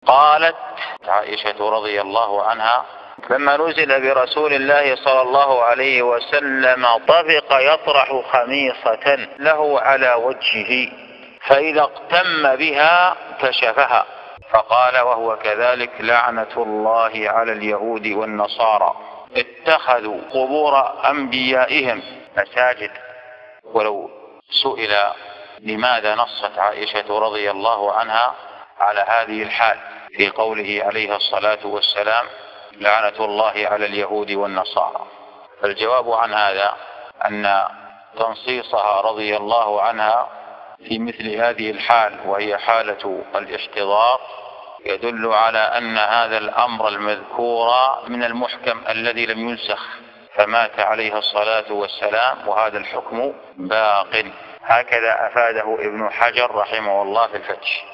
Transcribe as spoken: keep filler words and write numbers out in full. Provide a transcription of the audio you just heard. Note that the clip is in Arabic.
قالت عائشة رضي الله عنها: لما نزل برسول الله صلى الله عليه وسلم طفق يطرح خميصة له على وجهه، فإذا اغتم بها كشفها، فقال وهو كذلك: لعنة الله على اليهود والنصارى اتخذوا قبور أنبيائهم مساجد. ولو سئل لماذا نصت عائشة رضي الله عنها على هذه الحال في قوله عليه الصلاة والسلام: لعنة الله على اليهود والنصارى، فالجواب عن هذا أن تنصيصها رضي الله عنها في مثل هذه الحال، وهي حالة الاحتضار، يدل على أن هذا الأمر المذكور من المحكم الذي لم ينسخ، فمات عليه الصلاة والسلام وهذا الحكم باق. هكذا أفاده ابن حجر رحمه الله في الفتح.